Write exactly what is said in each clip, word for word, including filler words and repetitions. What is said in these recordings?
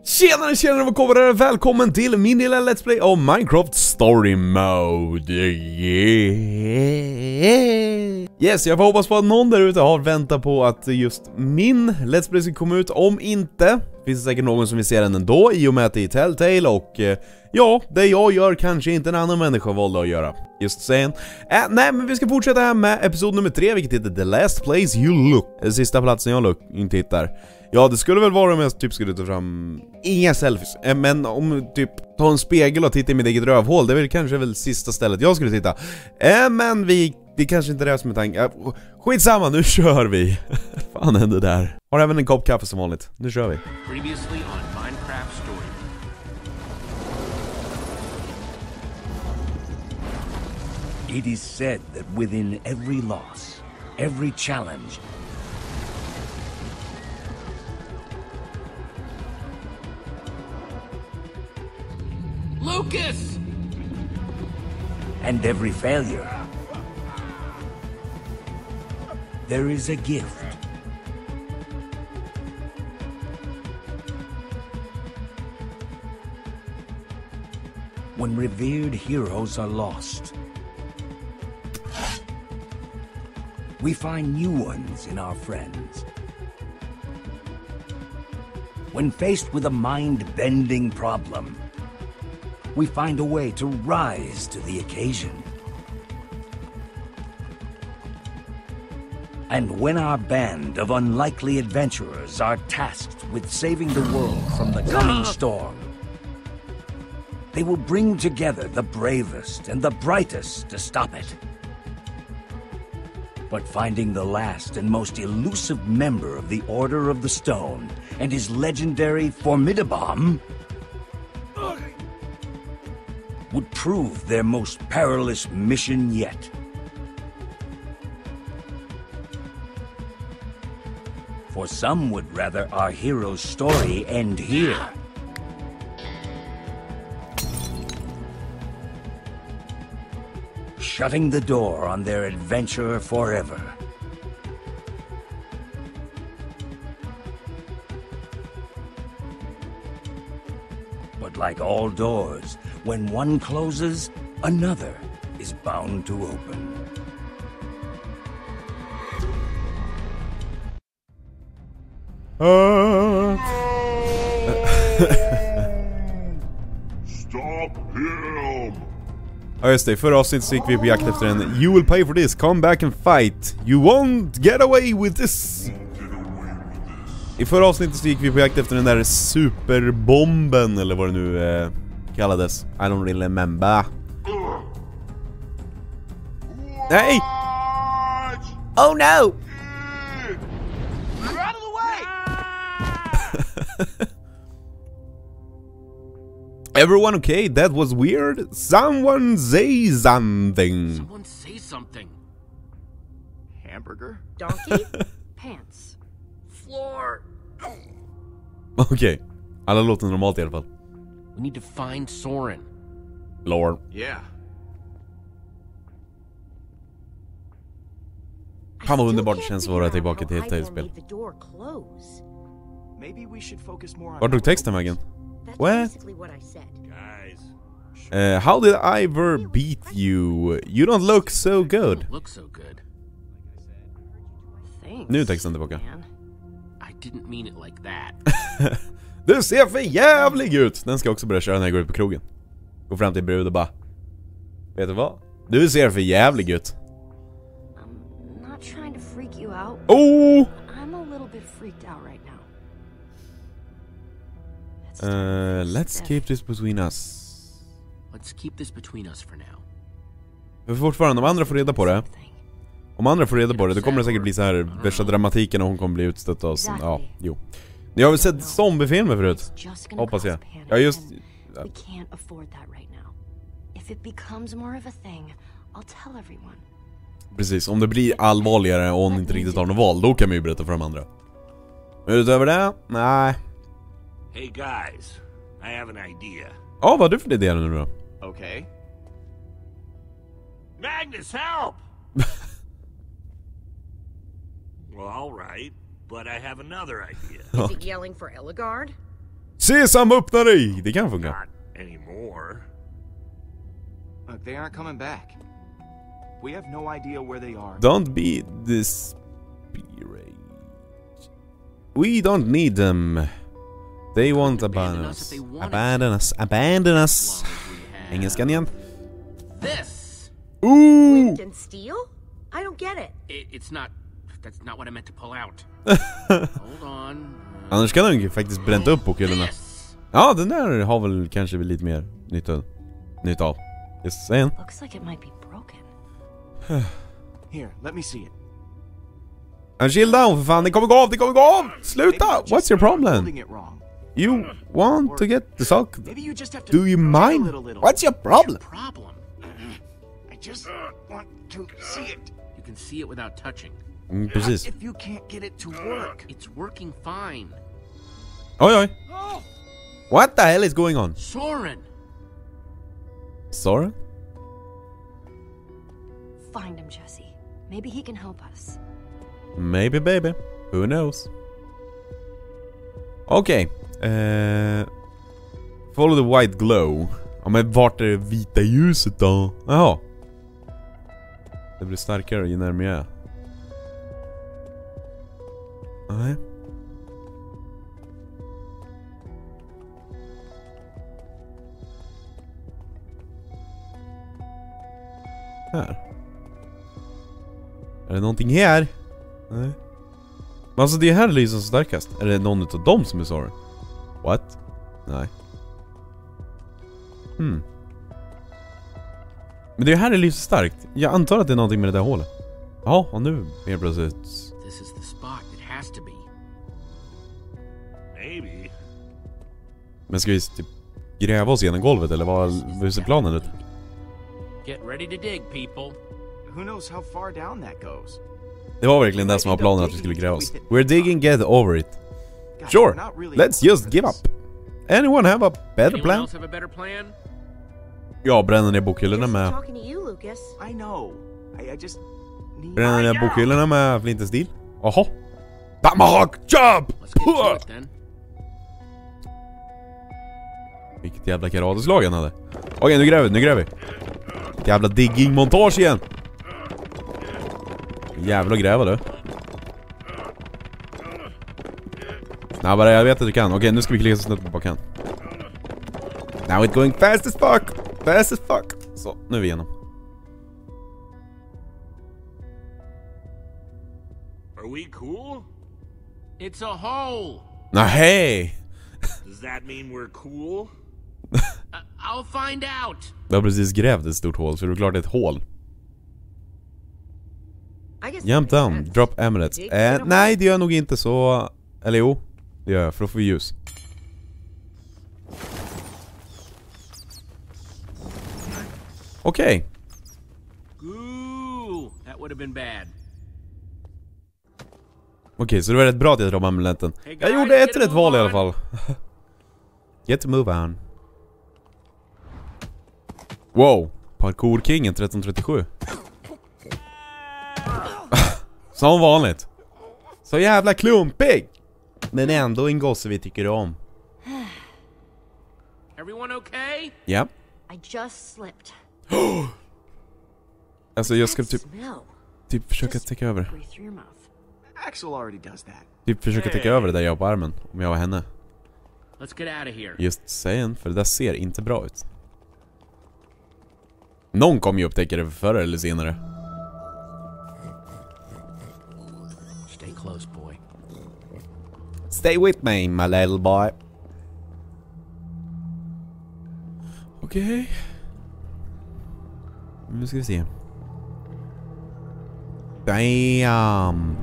Tjenare, tjenare, vad kommer det? Välkommen till min lilla Let's Play av Minecraft Story Mode. Yeah. Yes, jag får hoppas på att någon där ute har väntat på att just min Let's Play ska komma ut. Om inte, finns det säkert någon som vill se den ändå, i och med att det är Telltale. Och eh, ja, det jag gör kanske inte en annan människa valde att göra. Just saying. Äh, nej, men vi ska fortsätta här med episod nummer tre, vilket heter The Last Place You Look. Den sista platsen jag look, inte hittar. Ja, det skulle väl vara om jag typ skulle ta fram inga selfies, äh, men om typ ta en spegel och titta i mitt eget rövhål, det är väl kanske väl sista stället jag skulle titta. Äh, men vi, det är kanske inte det som är tanken. Äh, skitsamma, nu kör vi. Fan hände där? Har även en kopp kaffe som vanligt. Nu kör vi. Previously on Minecraft Story. It is said that within every loss, every challenge, Lucas! and every failure, there is a gift. When revered heroes are lost, we find new ones in our friends. When faced with a mind-bending problem, we find a way to rise to the occasion. And when our band of unlikely adventurers are tasked with saving the world from the coming storm, they will bring together the bravest and the brightest to stop it. But finding the last and most elusive member of the Order of the Stone and his legendary Formidabomb would prove their most perilous mission yet. For some would rather our hero's story end here. Shutting the door on their adventure forever. But like all doors, when one closes, another is bound to open. Uh. Stop him! Ja just det, förra avsnittet så gick vi på jakt efter en You will pay for this, come back and fight. You won't get away with this. I förra avsnittet så gick vi på jakt efter den där superbomben, eller vad det nu eh, kallades. I don't really remember. Nej! Oh no! You're out of the way! Everyone okay? That was weird. Someone say something. Someone say something. Hamburger? Donkey? Pants. Floor! Okej. Okay. Alla låter normalt i alla fall. We need to find Soren. Lord. Yeah. Fan vad underbart det känns att vara tillbaka till ett tv-spel. Vart tog texten vägen? What? Uh, how did Ivor beat you? You don't look so good. Look so good. Nu är texten tillbaka. I didn't mean it like that. Du ser för jävlig ut. Den ska också börja köra när jag går ut på krogen. Gå fram till brud och bara: vet du vad? Du ser för jävlig ut. I'm not trying to freak you out. Oh! I'm a little bit freaked out right now. Uh, let's keep this between us. Let's keep this between us for now. För fortfarande, om andra får reda på det. Om andra får reda på det, då kommer det säkert bli så här värsta dramatiken och hon kommer bli utstött av sin, ja, jo. Ni har väl sett zombiefilmer förut? Hoppas jag. Ja, just... We can't afford that right now. If it becomes more of a thing, I'll tell everyone. Precis, om det blir allvarligare och hon inte riktigt har något val, då kan man ju berätta för de andra. Utöver det? Nej. Hey guys, I have an idea. Ja, vad har du för idé nu då? Okay. Magnus, help! Well, all right, but I have another idea. Is it yelling for Ellegard? Sesam, öppna dig! Det kan funka. Not anymore. Look, they aren't coming back. We have no idea where they are. Don't be desperate. We don't need them. They won't abandon us. Abandon us. Abandon us. Engelskan igen. This. Ooh! And steal? I don't get it. It, it's not. That's not what I meant to pull out. Hold on. Annars kan den ju faktiskt bränt upp bokhyllarna. This. Ja, den där har väl kanske lite mer nytta, nytta av. Just saying. Looks like it might be broken. Here, let me see it. And chill down för fan, det kommer gå av, det kommer gå av! Sluta! What's your problem? Holding it wrong. You want to get the sock? Maybe you just have to Do you dig mind? a little, little. What's your problem? Problem. I just want to see it. You can see it without touching. Mm, precis. If you can't get it to work. It's working fine. Oj, oj. What the hell is going on? Soren. Sorry? Find him, Jesse. Maybe he can help us. Maybe baby. Who knows? Okej. Okay. Uh, follow the white glow. Ja, men vart är det vita ljuset då? Jaha. Det blir starkare ju närmare jag är. Nej. Här. Är det någonting här? Nej. Men alltså det här lyser som starkast. Är det någon utav dem som är sorry? What? Nej. Hmm. Men det här är lyser starkt. Jag antar att det är någonting med det där hålet. Ja, och nu är plötsligt. This is the spot. It has to be. Maybe. Men ska vi typ gräva oss genom golvet eller vad hur ser planen ut? Get ready to dig, people. Who knows how far down that goes? Det var verkligen det som var planen, att vi skulle gräva oss. We're digging, get over it. Sure, let's just give up. Anyone have a better Anyone plan? else have a better plan? Ja, bränna ner bokhyllorna med... Talking to you, Lucas. I know. I, I just need... Bränna ner bokhyllorna med flintens stil. Jaha. Tomahawk jump! Let's get to it then. Vilket jävla karateslag han hade. Okej, nu gräver vi, nu gräver vi. Jävla digging-montage igen. Jävla gräva du. Snabbare, jag vet att du kan. Okej, nu ska vi klicka så snabbt på bakan. Now it's going fast as fuck. Fast as fuck. Så, nu är vi igenom. Are we cool? It's a hole. Nej. Does that mean we're cool? Uh, I'll find out. Du har precis grävt ett stort hål, så det är klart det är ett hål. I guess Jump that makes down, sense. drop amulets. Eh, nej, det gör nog inte så... Eller jo, det gör jag, för då får vi ljus. Okej. Okay. Ooh, that would have been bad. Okej, okay, så det var rätt bra att jag droppade amuleten. Hey guys, Jag gjorde ett get a rätt move val i alla on. fall. Get to move on. Wow, parkour-kingen tretton trettiosju. Som vanligt. Så jävla klumpig. Men ändå en gosse vi tycker om. Everyone okay? Ja. Yep. I just slipped. Alltså jag ska That typ, smell. typ försöka Just täcka över. breathe through your mouth. Axel already does that. Typ försöka täcka över det där jag har på armen. Om jag var henne. Let's get out of here. Just saying, för det där ser inte bra ut. Någon kommer ju upptäcka det förr eller senare. Stay close, boy. Stay with me, my little boy. Okej. Okay. Nu ska vi se. Damn.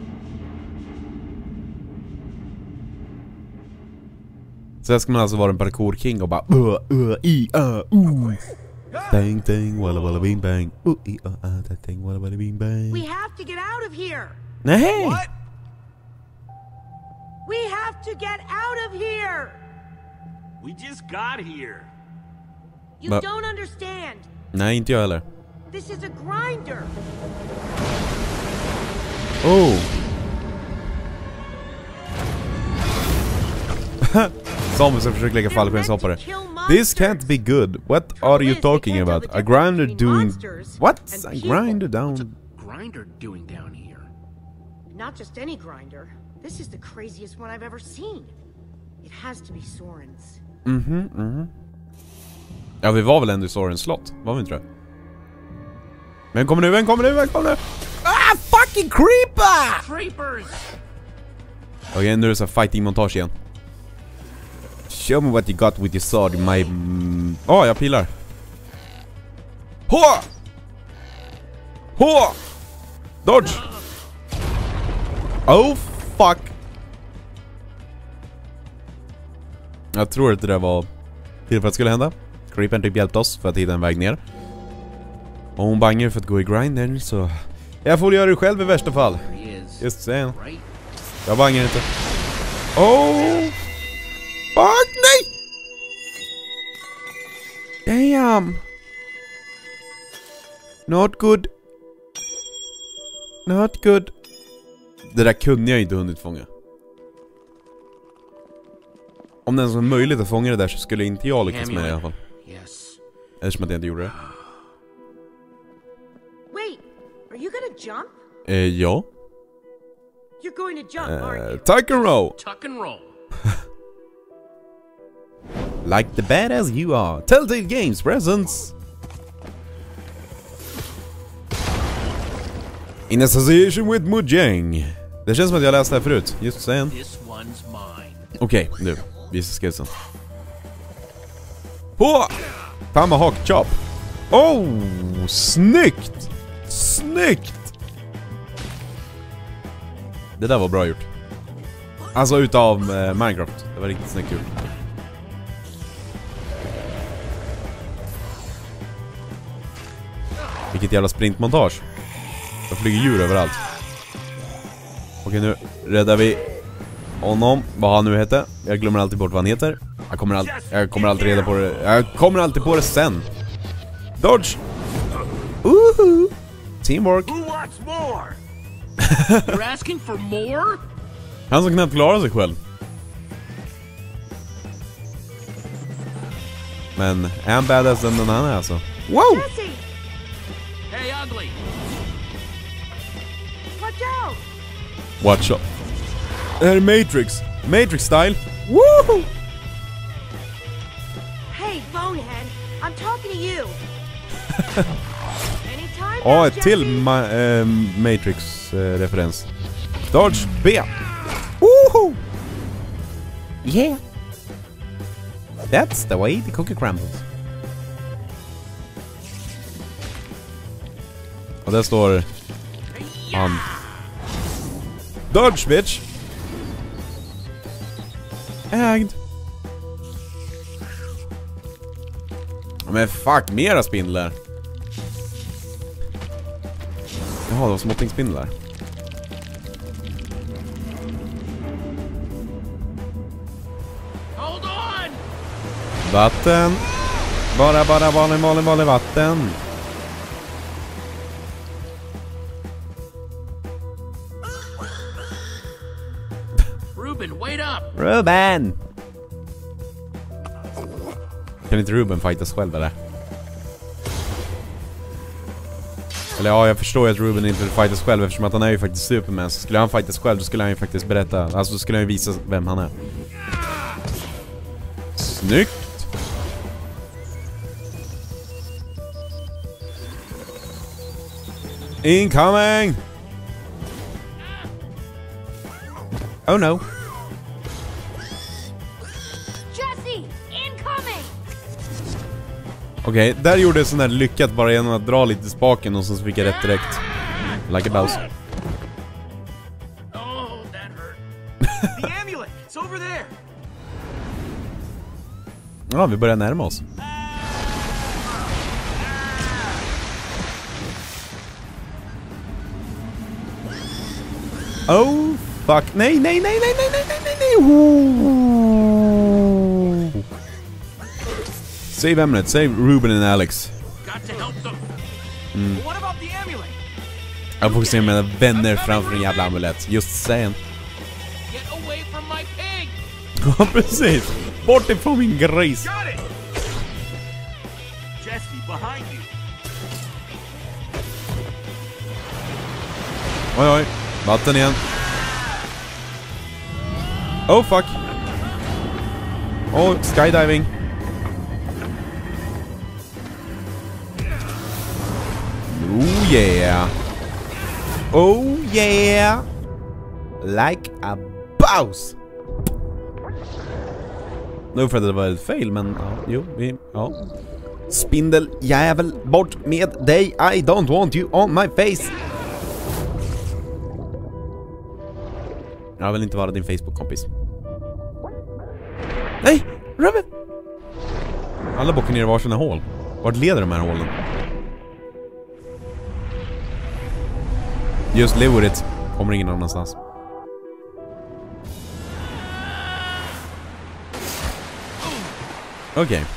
Så här ska man alltså vara en parkour-king och bara uh, uh, i, uh, uh. Dang, dang, walla, walla, bing, bang. Uh, i, uh, uh, dang, walla, walla, bing, bang. We have to get out of here. Nej! What? We have to get out of here. We just got here. You But- don't understand. Nej, inte jag heller. This is a grinder. Oh! zombies som försöker lägga fallskärmshoppare. This can't be good. What are you talking about? A grinder doing... What's a grinder down? Grinder doing down here. Not just any grinder. This is the craziest one I've ever seen. It has to be Soren's. Mhm, mhm. Ja, vi var väl ändå i Sorens slott, var vi inte det? Vem kommer nu, vem kommer nu, vem kommer nu? Ah, fucking creeper! Creepers! Okej, okay, nu är det så här fighting-montage igen. Show me what you got with your sword in my... Åh, oh, jag pilar. Hå! Hå! Dodge! Oh, fuck! Jag tror att det där var till för att det skulle hända. Creepern typ hjälpte oss för att hitta en väg ner. Och hon bangar för att gå i grindern, så... Jag får göra det själv i värsta fall. Just saying. Jag bangar inte. Oh! Fuck, nej! Damn! Not good. Not good. Det där kunde jag inte hunnit fånga. Om det ens var möjligt att fånga det där så skulle inte jag lyckas med det i alla fall. Yes. Eftersom att jag inte gjorde det. Wait, are you gonna jump? Eh, ja. You're going to jump, aren't Eh, you? tuck and roll. Tuck and roll. Like the badass you are. Telltale Games presents. In association with Mojang. Det känns som att jag läste det här förut. Just saying. This one's mine. Okej, okay, nu. Visa skillsen. På! Tomahawk chop. Oh! Snyggt! Snyggt! Det där var bra gjort. Alltså utav eh, Minecraft. Det var riktigt snyggt gjort. Vilket jävla sprintmontage. Det flyger djur överallt. Okej, nu räddar vi honom, vad han nu heter. Jag glömmer alltid bort vad han heter. Jag kommer, all jag kommer alltid reda på det. Jag kommer alltid på det sen. Dodge! Woohoo! Teamwork! Who wants more? You're asking for more? Han som knappt klarar sig själv. Men är han badass än den han är alltså? Wow! Jesse, Hey, ugly! watch out! Watch out. Det här är Matrix. Matrix style. Woohoo! Hey, bonehead, I'm talking to you. Anytime Ja, now, ett till Jesse. ma äh, Matrix-referens. Äh, Dodge B. Woohoo! Yeah. That's the way the cookie crumbles. Och där står han. Dodge, bitch! Ägd. Men fuck, mera spindlar. Jaha, det var småttingspindlar. Hold on! Vatten. Bara, bara, vanlig, vanlig, vanlig vatten. Ruben, wait up! Ruben! Kan inte Ruben fightas själv eller? Eller ja, jag förstår ju att Ruben inte vill fightas själv eftersom att han är ju faktiskt Superman. Så skulle han fightas själv då skulle han ju faktiskt berätta. Alltså då skulle han ju visa vem han är. Snyggt! Incoming! Oh no. Jesse, incoming! Okej, okay, där gjorde jag sån där lyckat bara genom att dra lite spaken och så fick jag rätt direkt. Like a mouse. Oh, that hurt. The amulet! It's over there! Ja, vi börjar närma oss. Oh, fuck. Nej, nej, nej, nej, nej, nej, nej, nej. Ooh. Save Eminent, save Ruben and Alex. Got to help them. But what about the amulet? Jag fokuserar med mina vänner framför en jävla amulett. Just saying. Get away from my pig! Ja, precis. Bort ifrån min gris! Got it! Jesse, behind you! Oj oj, vatten igen. Oh fuck. Oh, skydiving. Oh yeah. Oh yeah. Like a boss. Nu för att det var ett fail, men ja, jo, vi, ja. Spindeljävel, bort med dig. I don't want you on my face. Jag vill inte vara din Facebook-kompis. Nej! Ruben! Alla bockar ner i varsina hål. Vart leder de här hålen? Just live with it. Kommer ingen annanstans. Okej. Okay.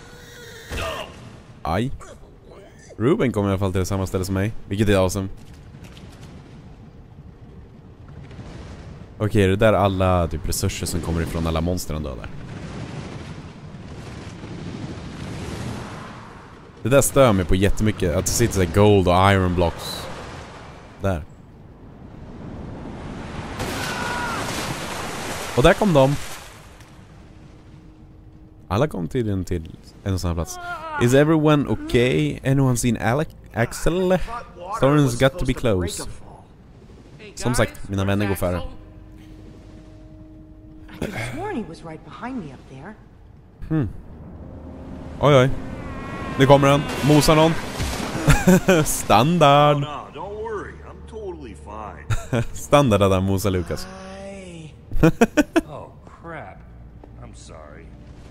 Aj. Ruben kommer i alla fall till samma ställe som mig. Vilket är awesome. Okej, okay, det där är alla typ resurser som kommer ifrån alla monstren dödar. Det där stör mig på jättemycket. Att det sitter så här gold och iron blocks. Där. Och där kom de. Alla kom till en till en sån här plats. Is everyone okay? Anyone seen Alec? Axel? Thorin's got to be close. Som sagt, mina vänner går före. I could have sworn he was right behind me up there. Hmm. Oj oj. Nu kommer han. Mosar någon. Standard. Oh, no, don't worry. I'm totally fine. Standard att han mosar Lucas. Oh, crap. I'm sorry.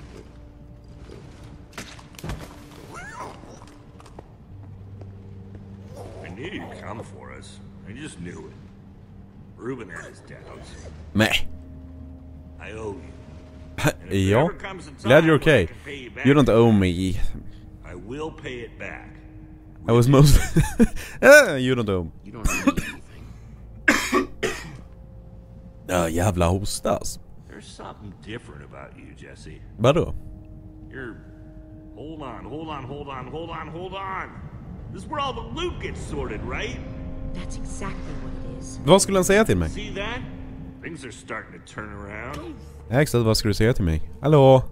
I knew you'd come for us. I just knew it. Ruben had his doubts. Meh. I owe you. Ja. Glad you're okay. You don't owe me. I will pay it back. I was most... uh, you don't owe me. You don't need anything. Ja, jävla hostas. There's something different about you, Jesse. Vadå? You're... Hold on, hold on, hold on, hold on, hold on. This is where all the loot gets sorted, right? That's exactly what it is. Vad skulle han säga till mig? See that? Things are starting to turn around. Axel, vad skulle du säga till mig? Hallå?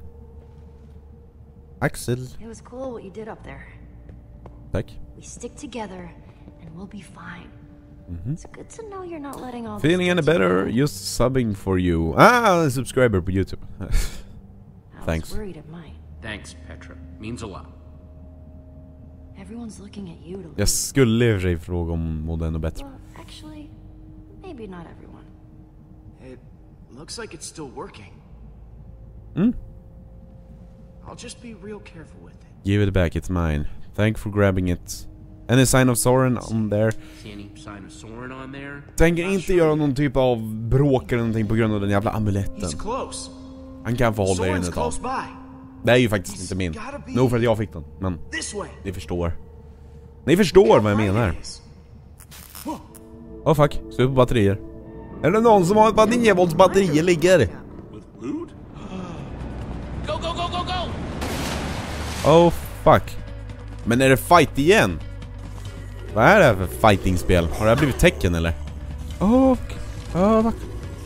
Axel. It was cool what you did up there. Tack. We stick together and we'll be fine. Mm-hmm. It's good to know you're not letting all Feeling any better? Just subbing for you. Ah, a subscriber på YouTube. Thanks. I was worried it might. Thanks, Petra. Means a lot. Everyone's looking at you to leave. Jag skulle i och för sig fråga om mådde ännu bättre. Well, actually, maybe not everyone. It looks like it's still working. Mm? I'll just be real careful with it. Give it back, it's mine. Thank for grabbing it. Any sign of Soren on there? See any sign of Soren on there? Tänker inte göra någon typ av bråk eller någonting på grund av den jävla amuletten. He's close. Han kan få hålla i den Soren's ett tag. close by. Det är ju faktiskt inte min. Nog för att jag fick den, men This way. ni förstår. Ni förstår vad jag menar. Åh oh, fuck, slut på batterier. Är det någon som har ett par nio volts batterier ligger? With loot? Go, go, go, go, go! Oh fuck. Men är det fight igen? Vad är det här för fightingspel? Har det här blivit Tekken eller? Oh, oh fuck.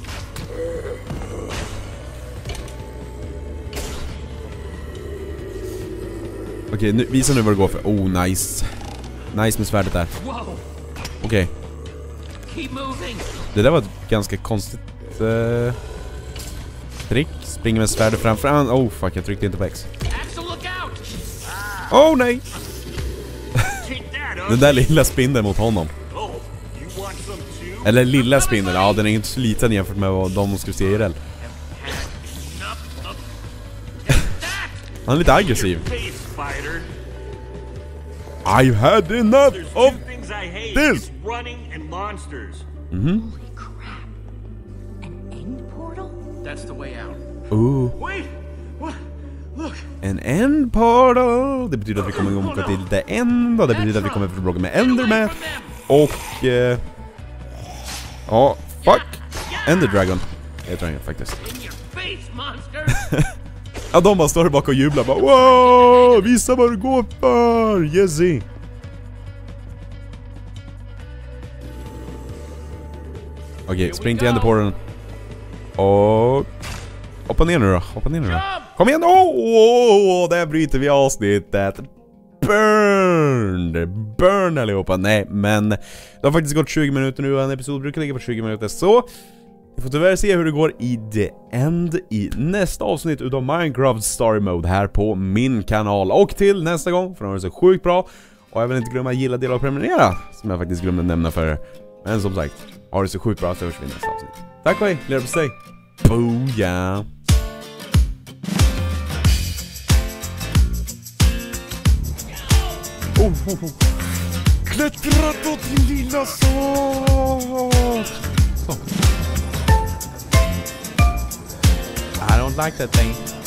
Okej, okay, visa nu vad det går för. Oh, nice. Nice med svärdet där. Okej. Okay. Keep moving. Det där var ett ganska konstigt uh, trick. Springer med svärdet framför. Oh fuck, jag tryckte inte på X. Axel, look out! Oh nej! Den där lilla spindeln mot honom. Eller lilla spindeln, ja den är inte så liten jämfört med vad de skulle se i R L. Han är lite aggressiv. I've had enough of this! Mhm. Holy crap. An end portal? That's the way out. Ooh. Wait. What? Look. En end portal. Det betyder att vi kommer åka till the end. Och det betyder att vi kommer få bråka med Enderman. Och... Eh, ja, fuck. Ender Dragon. Jag tror jag faktiskt. Ja, de bara står bak och jublar. Bara, wow, visa vad du går för, Jesse. Okej, spring till Enderporten. Och... hoppa ner nu då, hoppa ner nu då. Kom igen, åh! Oh, oh, där bryter vi avsnittet. Burn! Burn allihopa. Nej, men det har faktiskt gått tjugo minuter nu och en episod brukar ligga på tjugo minuter. Så vi får tyvärr se hur det går i The End i nästa avsnitt utav Minecraft Story Mode här på min kanal. Och till nästa gång, för det var så sjukt bra. Och jag vill inte glömma gilla, dela och prenumerera, som jag faktiskt glömde nämna för er. Men som sagt, ha det så sjukt bra så hörs vi i nästa avsnitt. Tack och hej, lär på sig. Booyah! Oh, oh, oh. Klättra då din lilla sak! Så. I don't like that thing.